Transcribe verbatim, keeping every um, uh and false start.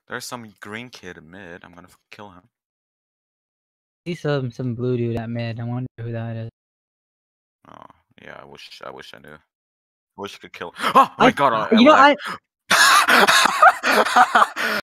There's some green kid in mid. I'm gonna kill him. See some some blue dude at mid. I wonder who that is. Oh yeah, I wish I wish I knew. I wish I could kill. Oh my I, god! I, you know, I I